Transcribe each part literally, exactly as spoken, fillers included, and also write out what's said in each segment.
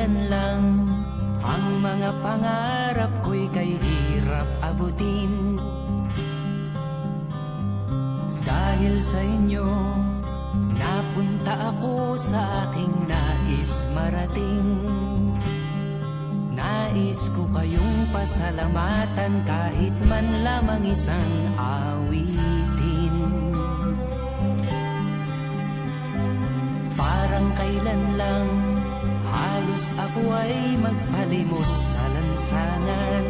kailan lang ang mga pangarap ko'y kay hirap abutin. Dahil sa inyo, napunta ako sa aking nais marating. Nais ko kayong pasalamatan kahit man lamang isang awitin. Parang kailan lang halos ako ay magpalimos sa lansangan.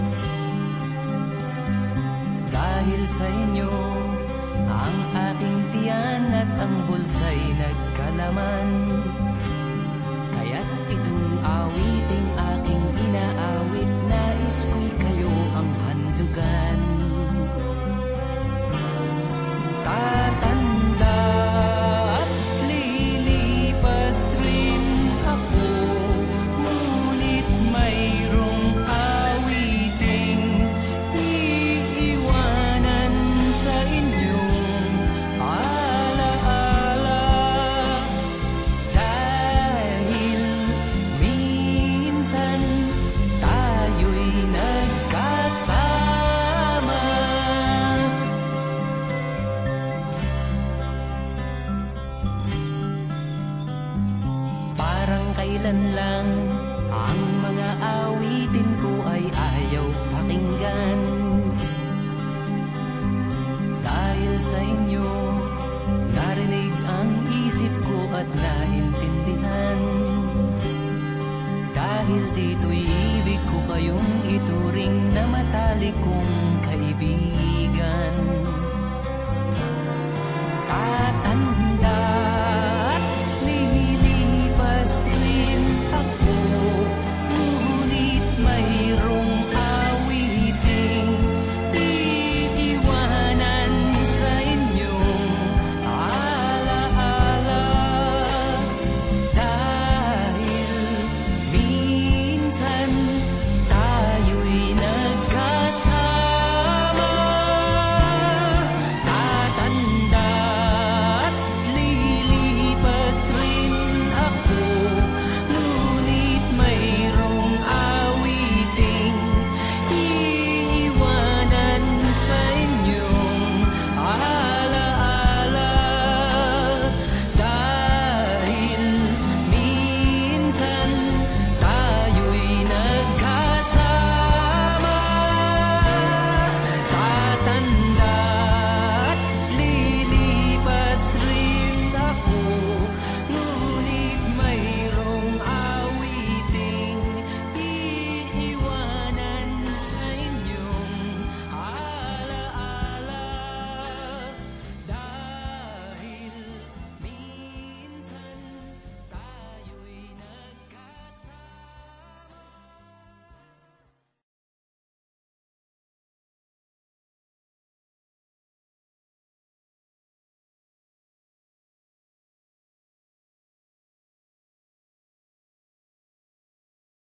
Dahil sa inyo, ang aking tiyan at ang bulsa'y nagkalaman. Kaya't itong awiting aking inaawit, nais ko'y kayo ang handugan. Tatanda at lilipas rin ako, ngunit mayroong awiting iiwanan sa inyong alaala. Dahil minsan tayo'y nagkasama. Parang kailan lang ang mga awitin ko ay ayaw pakinggan. Dahil sa inyo, narinig ang isip ko at naintindihan. Dahil dito'y ibig ko kayong ituring na matalik kong